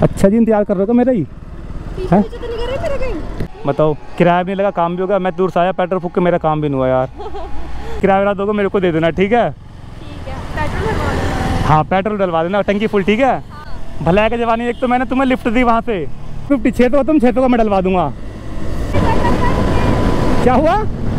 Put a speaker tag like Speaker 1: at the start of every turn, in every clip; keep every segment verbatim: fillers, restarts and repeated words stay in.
Speaker 1: अच्छा जी, इंतजार कर रहे हो क्या मेरा ही?
Speaker 2: पीछे पीछे तो नहीं कर रहे मेरे कहीं?
Speaker 1: बताओ, किराया भी नहीं लगा, काम भी हो गया। मैं दूर से आया, पेट्रोल फूक के मेरा काम भी नहीं हुआ यार। किराया वाला दोगे मेरे को दे देना, ठीक है?
Speaker 2: ठीक है, पेट्रोल भरवा देना।
Speaker 1: हाँ, पेट्रोल डलवा देना, टंकी फुल, ठीक है?
Speaker 2: हाँ।
Speaker 1: भला के जवानी, एक तो मैंने तुम्हें लिफ्ट दी वहाँ से, फिफ्टी छः तो तुम छः तो का मैं डलवा दूंगा। क्या हुआ?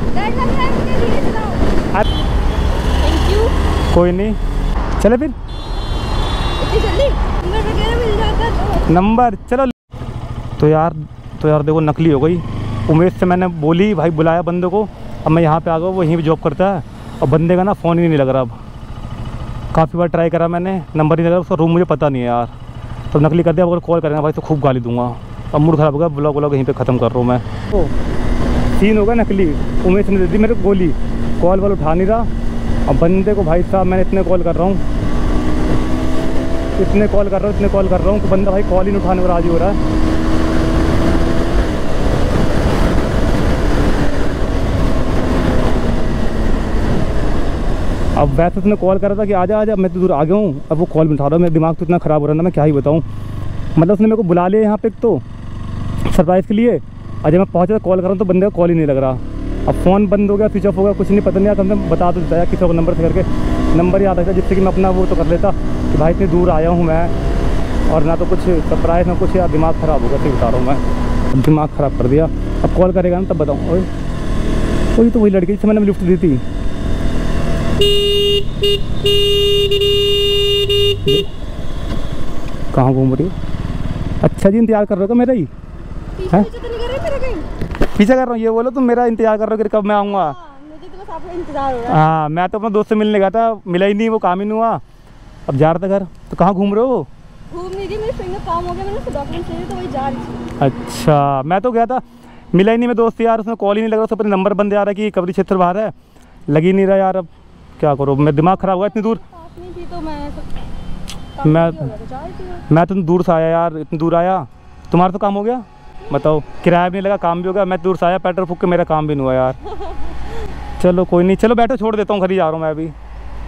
Speaker 2: Thank you.
Speaker 1: कोई नहीं, चले फिर।
Speaker 2: इतनी जल्दी नंबर वगैरह मिल जाता तो।
Speaker 1: नंबर चलो। तो यार तो यार देखो, नकली हो गई। उमेश से मैंने बोली भाई बुलाया बंदे को, अब मैं यहाँ पे आ गया, वो यहीं पे जॉब करता है, और बंदे का ना फ़ोन ही नहीं लग रहा। अब काफ़ी बार ट्राई करा मैंने, नंबर नहीं लग रहा, उसका रूम मुझे पता नहीं है यार। तो नकली कर दिया, अगर कॉल करेंगे भाई तो खूब गाली दूंगा। अब मूड ख़राब हो गया, ब्लॉग व्लॉग यहीं पे ख़त्म कर रहा हूँ मैं। तो सीन होगा नकली। उमेश ने दे दी मेरे को गोली, कॉल वाल उठा नहीं रहा। अब बंदे को भाई साहब मैंने इतने कॉल कर रहा हूँ, इतने कॉल कर रहा हूँ इतने कॉल कर रहा हूँ कि बंदा भाई कॉल ही नहीं उठाने को राजी हो रहा है। अब वैसे उसने कॉल करा था कि आजा आजा, मैं तो दूर आ गया हूँ। अब वो कॉल भी उठा रहा हूँ, मेरा दिमाग तो इतना ख़राब हो रहा है ना, मैं क्या ही बताऊँ। मतलब उसने मेरे को बुला लिया यहाँ पे एक तो सरप्राइज़ के लिए, और जब मैं पहुँचा कॉल कर रहा हूँ तो बंदे का कॉल ही नहीं लग रहा। अब फ़ोन बंद हो गया, स्विच ऑफ हो गया, कुछ नहीं पता नहीं आता। हमने बता तो देता किसी को नंबर से करके, नंबर याद आता जिससे कि मैं अपना वो तो कर लेता कि भाई इतनी दूर आया हूँ मैं, और ना तो कुछ सरप्राइज़ ना कुछ। यार दिमाग ख़राब हो गया, सही बता रहा हूँ मैं, दिमाग ख़राब कर दिया। अब कॉल करेगा ना तब बताऊँ। ओए वही तो वही लड़की जिससे मैंने लिफ्ट दी थी। कहाँ घूम रही हो? अच्छा जी, इंतजार कर रहे हो क्या मेरा ही?
Speaker 2: पीछे पीछे तो नहीं कर रहे मेरे कहीं?
Speaker 1: पीछे कर रहा हूँ, ये बोलो तुम मेरा इंतजार कर रहे हो कि कब मैं आऊँगा।
Speaker 2: हाँ, मुझे तो बस आपका इंतजार हो रहा है।
Speaker 1: हाँ, मैं तो अपने दोस्त से मिलने गया था, मिला ही नहीं, वो काम ही नहीं हुआ। अब जा रहा था घर। तो कहाँ घूम रहे हो?
Speaker 2: घूम नहीं रही, मेरे फ्रेंड का काम हो गया, मैंने उसको डॉक्यूमेंट चाहिए तो वही जा रही थी।
Speaker 1: अच्छा, मैं तो गया था, मिला ही नहीं मैं दोस्त यार, उसने कॉल ही नहीं लग रहा, उसका अपने नंबर बंद आ रहा है कि कवरी क्षेत्र बाहर है, लग ही नहीं रहा यार। अब क्या करो, मैं दिमाग ख़राब हुआ इतनी दूर।
Speaker 2: पास में थी तो मैं
Speaker 1: मैं
Speaker 2: तो जा रही थी।
Speaker 1: मैं तो दूर से आया यार, इतनी दूर आया। तुम्हारा तो काम हो गया? बताओ, किराया भी नहीं लगा, काम भी हो गया। मैं दूर से आया, पेट्रोल फूक के मेरा काम भी नहीं हुआ यार। चलो कोई नहीं, चलो बैठो, छोड़ देता हूँ, घर ही जा रहा हूँ मैं अभी।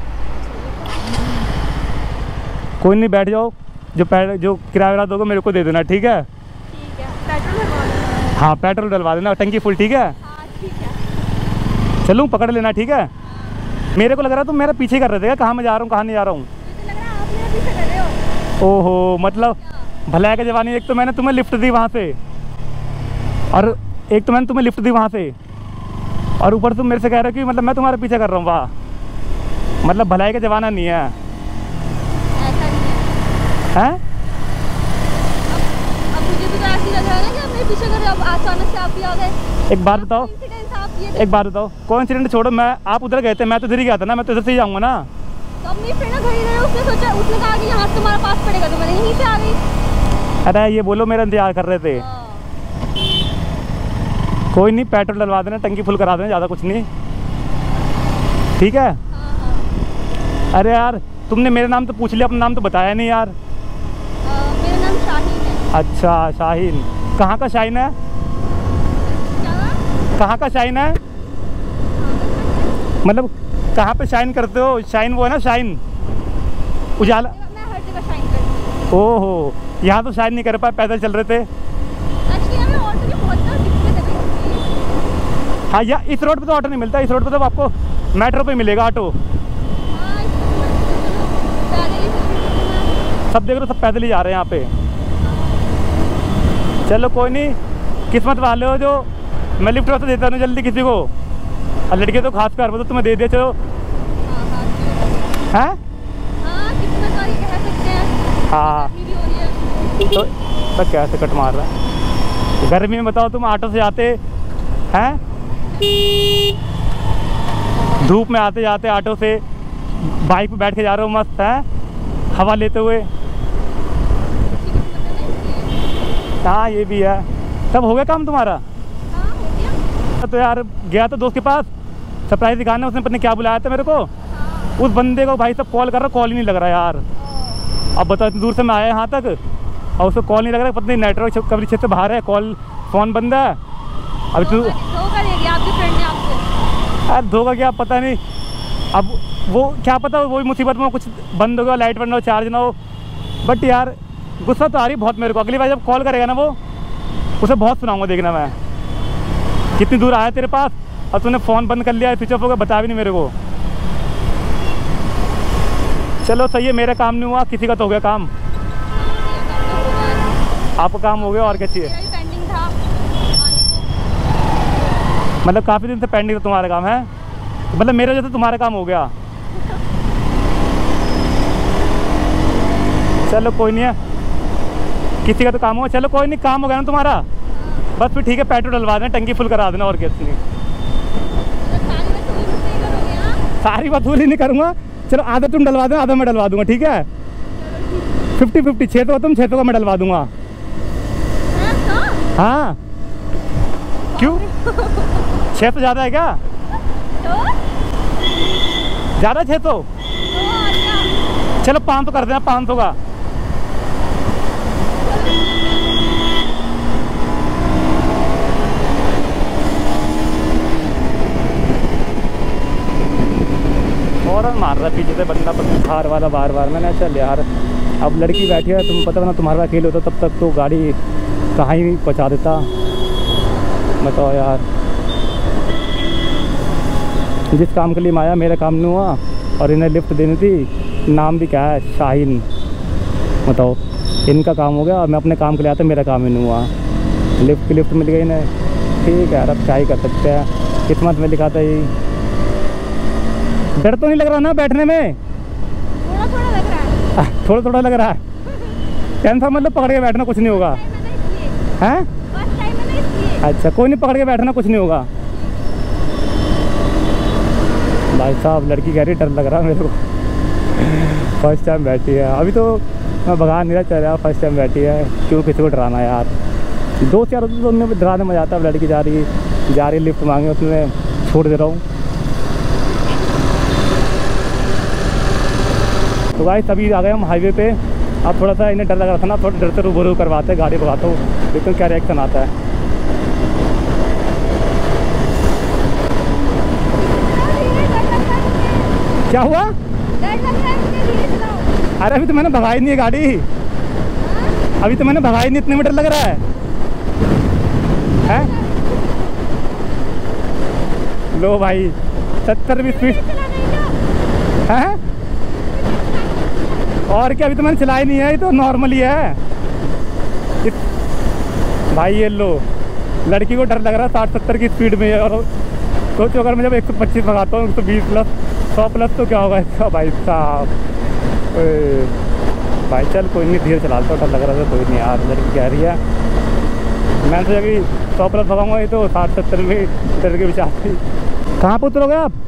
Speaker 1: कोई नहीं, बैठ जाओ, जो पै जो किराया वाला दोगे मेरे को दे देना, ठीक है?
Speaker 2: ठीक है, पेट्रोल भरवा देना।
Speaker 1: हाँ, पेट्रोल डलवा देना, टंकी फुल, ठीक है?
Speaker 2: हाँ ठीक है।
Speaker 1: चलूँ, पकड़ लेना, ठीक है? मेरे को लग रहा है तुम मेरा पीछे कर रहे थे क्या, कहाँ मैं जा रहा हूँ कहाँ नहीं जा रहा हूँ।
Speaker 2: मुझे लग रहा है आप मेरा पीछे कर रहे हो।
Speaker 1: ओहो, मतलब भला के जवानी, एक तो मैंने तुम्हें लिफ्ट दी वहाँ से, और एक तो मैंने तुम्हें लिफ्ट दी वहाँ से, और ऊपर तुम मेरे से कह रहे हो कि मतलब मैं तुम्हारे पीछे कर रहा हूँ। वाह, मतलब भलाई का जमाना नहीं है,
Speaker 2: ऐसा नहीं है।
Speaker 1: हैं?
Speaker 2: अब मुझे भी तो ऐसे लग रहा है ना कि आप मेरे पीछे कर रहे हो, अब अचानक से आप भी आ गए।
Speaker 1: एक बात बताओ,
Speaker 2: इंसिडेंट आप ये
Speaker 1: एक बात बताओ, कौन इंसिडेंट छोड़ो, मैं आप उधर गए थे, मैं तो इधर ही गया था ना, मैं तो इधर से ही जाऊँगा ना।
Speaker 2: तो अब मेरी फ्रेंड घर ही रहे, उसने सोचा, उसने कहा कि यहाँ से तुम्हारा पास पड़ेगा, तो मैंने यहीं से आ गई।
Speaker 1: अरे ये बोलो मेरा इंतजार कर रहे थे। कोई नहीं, पेट्रोल डलवा देना, टंकी फुल करा देना, ज़्यादा कुछ नहीं, ठीक है? अरे यार तुमने मेरा नाम तो पूछ लिया, अपना नाम तो बताया नहीं यार।
Speaker 2: मेरा नाम शाहीन है।
Speaker 1: अच्छा शाहीन, कहाँ का शाहीन है? कहाँ का शाहीन है? मतलब कहाँ पे शाइन करते हो? शाइन वो है ना, शाइन उजाला।
Speaker 2: मैं हर जगह शाइन करती हूँ।
Speaker 1: ओहो, यहाँ तो शाइन नहीं कर पाए, पैदल चल रहे थे।
Speaker 2: एक्चुअली मैं ऑटो की बहुत ज़्यादा दिक्कत है।
Speaker 1: हाँ, या इस रोड पे तो ऑटो नहीं मिलता, इस रोड पे तो आपको मेट्रो पे मिलेगा ऑटो।
Speaker 2: हाँ, पैदल ही
Speaker 1: सब देख रहे हो, सब पैदल ही जा रहे हैं यहाँ पे। चलो कोई नहीं, किस्मत वाले हो जो मैं लिफ्ट तो देता हूँ जल्दी किसी को, और लड़के तो खास कर तो तुम्हें दे दिया। चलो हैं,
Speaker 2: हाँ किस्मत वाली कह सकते हैं।
Speaker 1: हाँ
Speaker 2: भी हो रही है।
Speaker 1: तो, तो कैसे कट मार रहा है गर्मी में? बताओ तुम ऑटो से आते हैं, धूप में आते जाते ऑटो से, बाइक पे बैठ के जा रहे हो मस्त है, हवा लेते हुए। हाँ ये भी है। तब हो गया काम तुम्हारा?
Speaker 2: हाँ हो गया।
Speaker 1: तो यार गया तो दोस्त के पास सरप्राइज दिखाने, उसने पता नहीं क्या बुलाया था मेरे को।
Speaker 2: हाँ।
Speaker 1: उस बंदे को भाई सब कॉल कर रहा, कॉल ही नहीं लग रहा यार। अब बताओ इतनी दूर से मैं आया यहाँ तक और उसको कॉल नहीं लग रहा, पता नहीं नेटवर्क कवरी क्षेत्र बाहर है, कॉल फ़ोन बंद है। अब तू
Speaker 2: धोखा दे दिया आपकी फ्रेंड ने आपको।
Speaker 1: यार, धोखा क्या पता नहीं, अब वो क्या पता, वही मुसीबत में कुछ बंद हो गया, लाइट बंद हो, चार्ज ना हो। बट यार गुस्सा तो आ रही बहुत मेरे को। अगली बार जब कॉल करेगा ना वो, उसे बहुत सुनाऊंगा, देखना मैं कितनी दूर आया तेरे पास और तूने फ़ोन बंद कर लिया, स्विच ऑफ हो गया, बता भी नहीं मेरे को। चलो सही है, मेरा काम नहीं हुआ, किसी का तो हो गया काम। आपका काम हो गया और क्या चाहिए।
Speaker 2: पेंडिंग था
Speaker 1: मतलब काफ़ी दिन से पेंडिंग था तुम्हारा काम है, मतलब मेरे वजह से तुम्हारा काम हो गया। चलो कोई नहीं है, किसी का तो काम होगा। चलो कोई नहीं, काम हो गया ना तुम्हारा, बस फिर ठीक है, पेट्रोल डलवा देना, टंकी फुल करा देना और क्या नहीं। सारी वसूली नहीं करूँगा, चलो आधा तुम डलवा देना, आधा मैं डलवा दूंगा, ठीक है। फिफ्टी फिफ्टी, छः सौ तुम, छः सौ का मैं डलवा दूंगा। हाँ क्यों, छः सौ ज़्यादा है क्या? ज़्यादा छः सौ? चलो पाँच सौ कर देना, पाँच सौ का। और मार रहा पीछे से बंदा बाहर वाला बार बार। मैंने चल यार, अब लड़की बैठी है, तुम पता ना तुम्हारा खेल होता तब तक तो गाड़ी कहाँ ही पहुँचा देता। बताओ यार, जिस काम के लिए मैं आया मेरा काम नहीं हुआ और इन्हें लिफ्ट देनी थी, नाम भी क्या है, शाहीन। बताओ, इनका काम हो गया और मैं अपने काम के लिए आता, मेरा काम ही नहीं हुआ। लिफ्ट की लिफ्ट मिल गई इन्हें, ठीक है यार, अब क्या ही कर सकते हैं, किस्मत में लिखा था यही। डर तो नहीं लग रहा ना बैठने में?
Speaker 2: थोड़ा थोड़ा लग रहा है।
Speaker 1: थोड़ा थोड़ा लग रहा है, टेंशन मतलब पकड़ के बैठना, कुछ नहीं होगा। हैं? अच्छा कोई नहीं, पकड़ के बैठना, कुछ नहीं होगा। भाई साहब लड़की कह रही डर लग रहा है मेरे को। फर्स्ट टाइम बैठी है, अभी तो मैं भगा नहीं रहा, चल रहा, फर्स्ट टाइम बैठी है, क्यों किसी को डराना यार। दो चार रोज तो उनमें डराने में जाता है। लड़की जा रही जा रही लिफ्ट मांगे, उसमें छोड़ दे रहा हूँ। तो भाई तभी आ गए हम हाईवे पे। अब थोड़ा सा इन्हें डर लग रहा था ना, थोड़ा डरते रूबरू करवाते, गाड़ी भगाता हूँ, देखो क्या रिएक्शन आता है। क्या हुआ?
Speaker 2: डर लग रहा है मुझे, धीरे चलाओ।
Speaker 1: अरे अभी तो मैंने भगाई नहीं है गाड़ी, अभी तो मैंने भगाई नहीं, इतने मीटर लग रहा है। हैं? लो भाई, सत्तर बीस स्पीड है और क्या, अभी तो मैंने चलाई नहीं है, ये तो नॉर्मल ही है। भाई ये लो, लड़की को डर लग रहा है साठ सत्तर की स्पीड में, और सोचो अगर मैं जब एक सौ पच्चीस भगाता हूँ, एक सौ बीस प्लस सौ प्लस तो क्या होगा इसका। भाई साहब भाई चल कोई नहीं, धीरे चला, डर लग रहा था, कोई नहीं यार, लड़की कह रही है। मैं तो अभी सौ प्लस भगाऊंगा, ये तो साठ सत्तर में डर के विचार थी। कहाँ पर उतरोगे आप?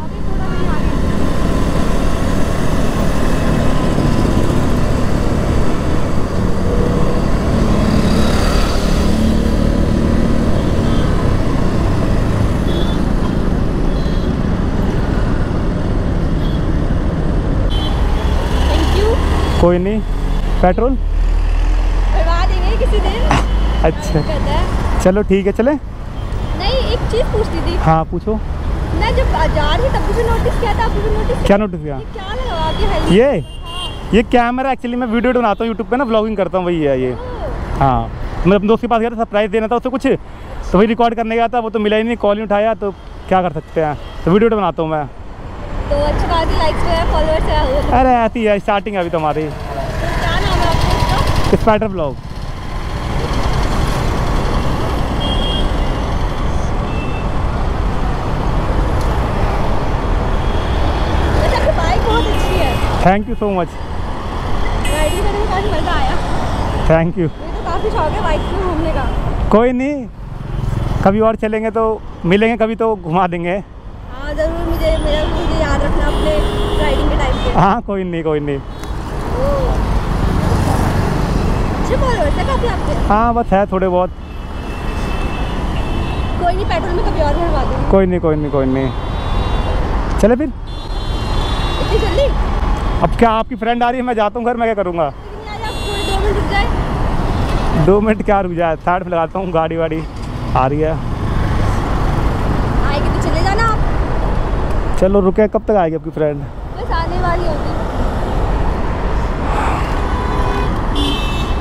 Speaker 1: कोई नहीं, पेट्रोल
Speaker 2: करवा देंगे किसी दिन।
Speaker 1: अच्छा चलो ठीक है, चले।
Speaker 2: नहीं एक चीज़ पूछती थी।
Speaker 1: हाँ पूछो।
Speaker 2: मैं जब जा रही तब मुझे नोटिस किया था, आपने नोटिस
Speaker 1: क्या नोटिस किया?
Speaker 2: ये क्या लगा के है
Speaker 1: ये? ये कैमरा, एक्चुअली मैं वीडियो बनाता हूँ यूट्यूब पे ना, व्लॉगिंग करता हूँ, वही है ये। हाँ मैं अपने दोस्त के पास गया था, सरप्राइज़ देना था उसे कुछ, तो वही रिकॉर्ड करने गया था, वो तो मिला ही नहीं, कॉल नहीं उठाया, तो क्या कर सकते हैं, तो वीडियो बनाता हूँ मैं।
Speaker 2: तो अच्छी बात है, लाइक्स है, फॉलोअर्स है।
Speaker 1: अरे आती है, स्टार्टिंग अभी तो हमारी।
Speaker 2: तो क्या नाम है आपका?
Speaker 1: Spider blog.
Speaker 2: वैसे आपकी बाइक बहुत अच्छी है।
Speaker 1: Thank you so much.
Speaker 2: Riding करने में काफ़ी मज़ा आया।
Speaker 1: Thank you.
Speaker 2: मुझे तो काफ़ी शौक है बाइक में घूमने का।
Speaker 1: कोई नहीं, कभी और चलेंगे तो मिलेंगे, कभी तो घुमा देंगे।
Speaker 2: हाँ ज़रूर, मुझे मेरा मुझे याद रखना अपने राइडिंग के टाइम पे।
Speaker 1: हाँ कोई नहीं कोई नहीं।
Speaker 2: अच्छे फॉलोअर्स है काफ़ी आपके।
Speaker 1: हाँ बस है थोड़े बहुत।
Speaker 2: कोई नहीं, पेट्रोल में कभी और भरवा दूँगी।
Speaker 1: कोई नहीं कोई नहीं कोई नहीं, चले फिर।
Speaker 2: इतनी जल्दी?
Speaker 1: अब क्या आपकी फ्रेंड आ रही है, मैं जाता हूँ घर, मैं क्या करूँगा।
Speaker 2: दो मिनट रुक जाए।
Speaker 1: दो मिनट क्या रुक जाए, साइड पे लगाता हूँ, गाड़ी वाड़ी आ रही है।
Speaker 2: आएगी तो चले जाना आप।
Speaker 1: चलो रुके, कब तक आएगी आपकी फ्रेंड?
Speaker 2: बस आने वाली होगी।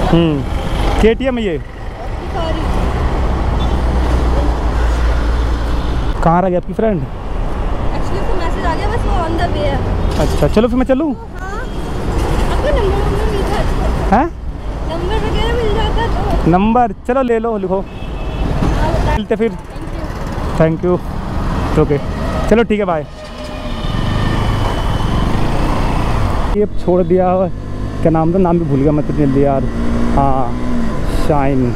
Speaker 1: हम्म के टी एम है ये।
Speaker 2: सॉरी,
Speaker 1: कहाँ रह गई आपकी फ्रेंड?
Speaker 2: एक्चुअली उसको मैसेज आ गया, बस वो ऑन द वे है।
Speaker 1: अच्छा चलो फिर मैं चलूँ।
Speaker 2: हाँ, आपका नंबर नंबर मिल जाता
Speaker 1: हैं
Speaker 2: नंबर वगैरह मिल जाता तो
Speaker 1: नंबर? चलो ले लो, लिखो,
Speaker 2: हाँ, बता-
Speaker 1: मिलते फिर।
Speaker 2: Thank you.
Speaker 1: Thank you. Okay चलो ठीक है, बाय। ये छोड़ दिया, क्या नाम था, नाम भी भूल गया मैं तो जल्दी यार। हाँ, शाइन।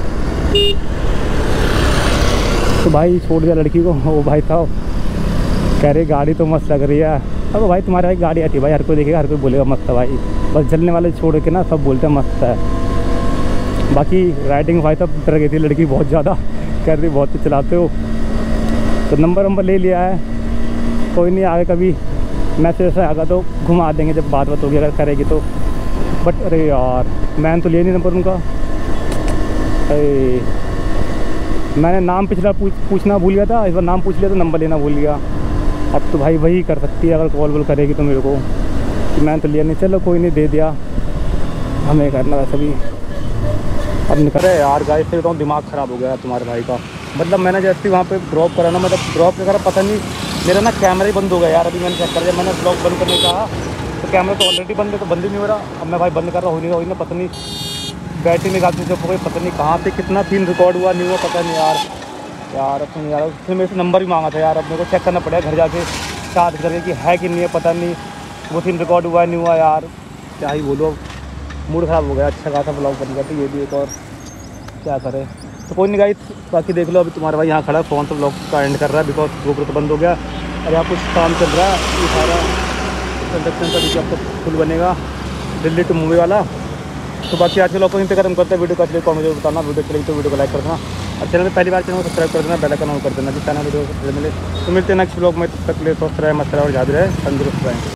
Speaker 1: तो भाई छोड़ दिया लड़की को। वो भाई था, कह रही गाड़ी तो मस्त लग रही है। अब भाई तुम्हारी भाई गाड़ी आती है भाई, हर कोई देखेगा, हर कोई बोलेगा मस्त है भाई। बस जलने वाले छोड़ के ना सब बोलते हैं मस्त है। बाकी राइडिंग भाई सब डर गई थी लड़की बहुत ज़्यादा, कह रही बहुत तो चलाते हो। तो नंबर वंबर ले लिया है, कोई नहीं, आगे कभी मैसेज ऐसा आएगा तो घुमा देंगे जब बात बात होगी, अगर करेगी तो। बट अरे यार मैंने तो लिया नहीं नंबर उनका। अरे मैंने नाम पिछला पूछ पूछना भूल गया था, इस बार नाम पूछ लिया तो नंबर लेना भूल गया। अब तो भाई वही कर सकती है अगर कॉल वॉल करेगी तो मेरे को, कि मैंने तो लिया नहीं। चलो कोई नहीं, दे दिया, हमें करना वैसे भी। अब निकल रहे यार, गाइस से बताऊँ दिमाग ख़राब हो गया तुम्हारे भाई का। मतलब मैंने जैसे वहाँ पे ड्रॉप करा ना, मतलब ड्रॉप वगैरह पता नहीं, मेरा ना कैमरा ही बंद हो गया यार। अभी मैंने चेक कर लिया, मैंने ब्लॉग बंद करने कहा तो कैमरा तो ऑलरेडी बंद है, तो बंद ही नहीं हो रहा। अब मैं भाई बंद कर रहा हूँ, नहीं हो नहीं, पता नहीं बैटरी निकालती जो कोई पता नहीं कहाँ पे कितना सीन रिकॉर्ड हुआ नहीं हुआ, पता नहीं यार। यार अपने यार उसने मेरे से नंबर भी मांगा था यार, अब मेरे को चेक करना पड़ेगा घर जाके चार्ज करके कि है कि नहीं है, पता नहीं वो सीन रिकॉर्ड हुआ नहीं हुआ यार। क्या ही बोलो, मूड ख़राब हो गया। अच्छा खासा ब्लॉग बन गया, तो ये भी एक और क्या करे। तो कोई नहीं गाइस, बाकी देख लो। अभी तुम्हारा भाई यहाँ खड़ा है, फ़ोन तो ब्लॉग का एंड कर रहा है, बिकॉज गोप्रो तो बंद हो गया और यहाँ कुछ काम चल रहा है। ये सारा कंस्ट्रक्शन का वीडियो आपको फुल बनेगा, दिल्ली टू मूवी वाला। तो बाकी आज के लोग को यहीं पे खत्म करते हैं वीडियो का। चलिए कॉमेडी बताना, वीडियो चलेगी तो वीडियो को लाइक कर देना, और चैनल में पहली बार चैनल को सब्सक्राइब कर देना, बेल आइकन ऑन कर देना, जिस चैनल वीडियो मिले। तो मिलते हैं नेक्स्ट ब्लॉग में, तब तक के लिए स्वस्थ रहे, मस्त रहे और याद रहे, तंदुरुस्त रहें।